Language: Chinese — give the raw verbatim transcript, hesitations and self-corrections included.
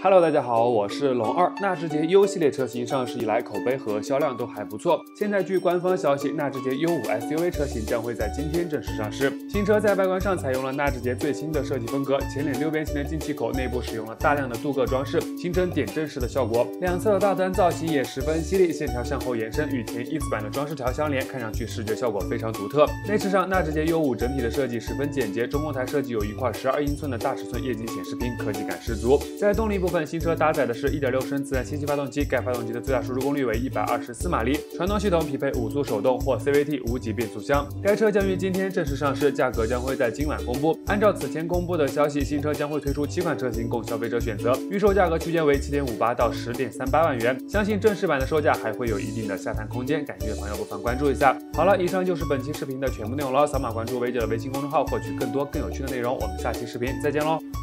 Hello， 大家好，我是龙二。纳智捷 U 系列车型上市以来，口碑和销量都还不错。现在据官方消息，纳智捷 U 五 S U V 车型将会在今天正式上市。新车在外观上采用了纳智捷最新的设计风格，前脸六边形的进气口内部使用了大量的镀铬装饰，形成点阵式的效果。两侧的大灯造型也十分犀利，线条向后延伸，与前一字版的装饰条相连，看上去视觉效果非常独特。内饰上，纳智捷 U 五整体的设计十分简洁，中控台设计有一块十二英寸的大尺寸液晶显示屏，科技感十足。在动力部分，新车搭载的是 一点六升自然吸气发动机，该发动机的最大输出功率为一百二十四马力，传动系统匹配五速手动或 C V T 无级变速箱。该车将于今天正式上市，价格将会在今晚公布。按照此前公布的消息，新车将会推出七款车型供消费者选择，预售价格区间为 七点五八到十点三八万元，相信正式版的售价还会有一定的下探空间，感兴趣的朋友不妨关注一下。好了，以上就是本期视频的全部内容了，扫码关注薇姐的微信公众号，获取更多更有趣的内容。我们下期视频再见喽！